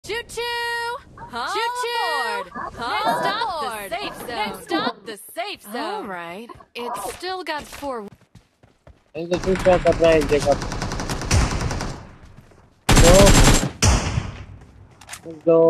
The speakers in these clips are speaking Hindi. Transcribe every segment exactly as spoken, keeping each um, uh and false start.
Choo choo! Choo choo! Next stop the safe zone. Next stop the safe zone. All right, it's still got four. इनसे क्या कर रहा है जगह दो दो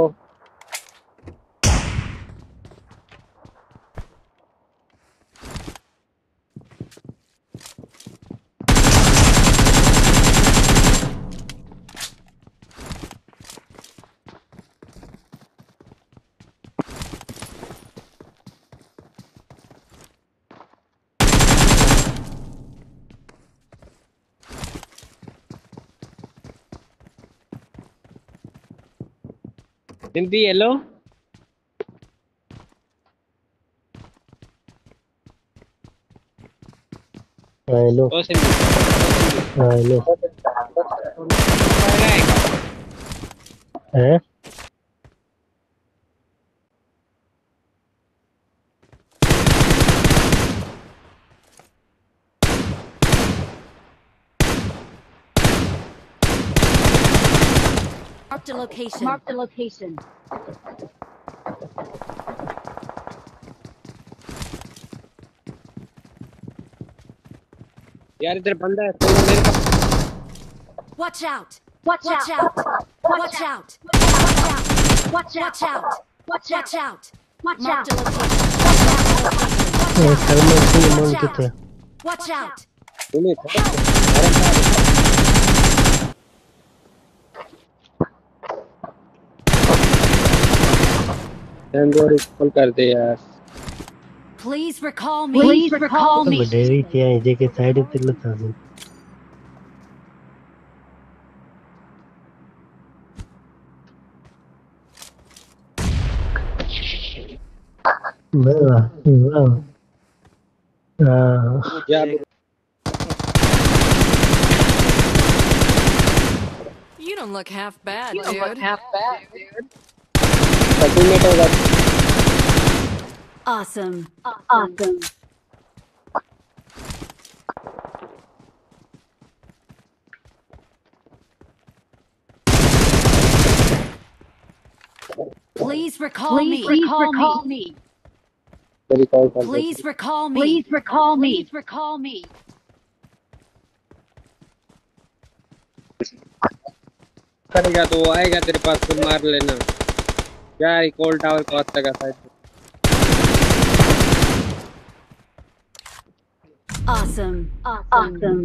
हिंदी हेलो हेलो ओ सिंधी हेलो हैं Marked a location. Marked a location. यार इधर बंदा है मेरे पास Watch out! Watch out! Watch out! Watch out! Watch out! Watch out! Watch out! Marked a location. Salman Singh मान के थे Watch out! सुनिए एंड्रॉइड कॉल कर दे यार Please recall me. Please recall me. बड़े क्या है जे के साइड पे लता है वाह वाह हां यार You don't look half bad, dude. You don't look half bad, dude. कटुनेट होगा Awesome. Awesome. Please recall me. Please recall me. Please recall me. Please recall me. Please recall me. करेगा तो वो आएगा तेरे पास तो मार लेना यार कॉल टावर को हत्या का साइड Awesome. Awesome.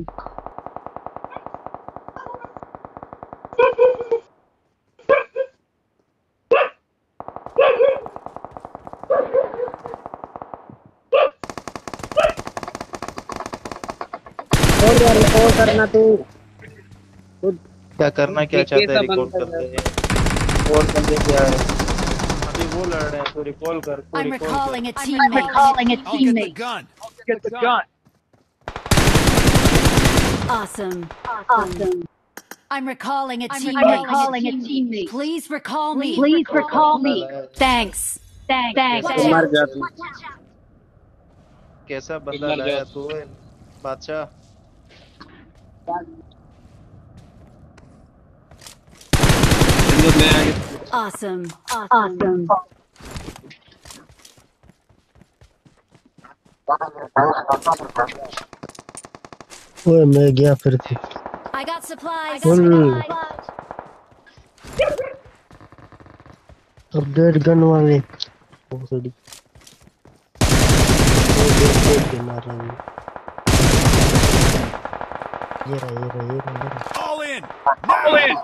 और यार रिकॉर्ड करना तू क्या करना क्या चाहते हैं रिकॉर्ड करते हैं और बंदे क्या है अभी वो लड़ रहे हैं तो रिकॉल कर तो I'm रिकॉल recalling a कर teammate. I'm recalling a teammate. gun. Get the gun. Awesome. Awesome. I'm recalling a teammate. I'm recalling a teammate. Please recall me. Please recall me. Thanks. Thanks. Thanks. मर जा तू कैसा बंदा लाया तू बादशाह Awesome. Awesome. ओए मैं गया फिर से I got supplies. Update gun वाले ओ सॉरी के मार रहे हैं ये रहा ये रहा ये रहा All in. All in.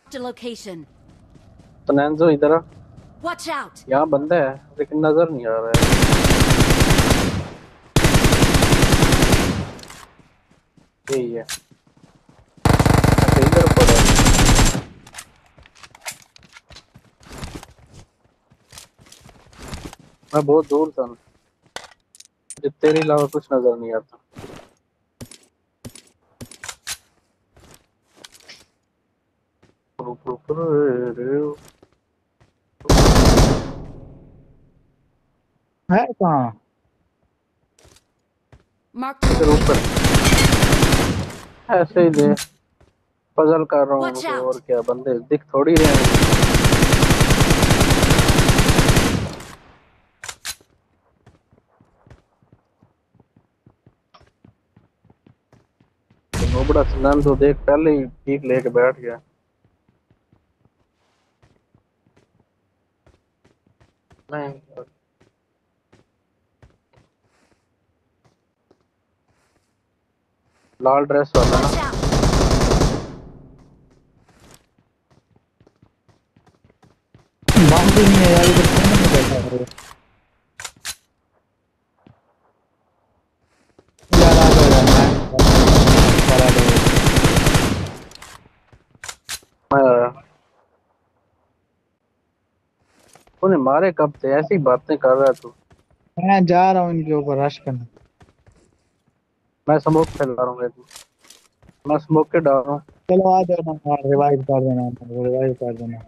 Marked a location. तनेंजो इधर आ। Watch out. यहाँ बंदा है लेकिन नजर नहीं आ रहा है। यही है। अच्छा इधर पड़ा है। मैं बहुत दूर था मुझे तेरे अलावा कुछ नजर नहीं आता। है कहाँ? Marked a इधर ऊपर location. ऐसे ही दे पजल कर रहा हूँ Watch उनको out. और क्या बंदे दिख थोड़ी रहे हैं। वो बड़ा सुनान तो देख पहले ही ठीक लेके बैठ गया। नहीं लाल ड्रेस वाला ना। Watch out. बाउंड्री नहीं है यार, इधर कौन नहीं बैठा है यार? आ जाओ यार, मैं करा दो। मैं तूने मारे कब से ऐसी बातें कर रहा है तू? मैं जा रहा हूँ इनके ऊपर रश करने। मैं स्मोक फैला रहा हूँ। मैं स्मोक के डाल रहा हूँ। चलो आ जाओ ना यार, रिवाइव कर देना, रिवाइव कर देना।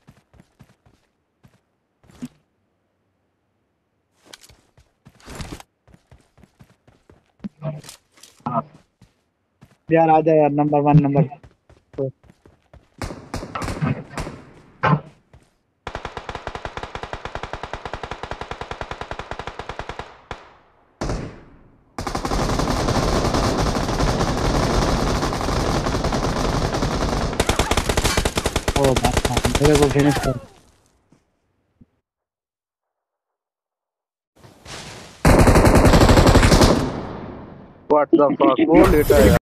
यार आ जाओ यार, नंबर वन नंबर टू। ओ बात मेरे को फिनिश कर। व्हाट द फक वो लेटा है।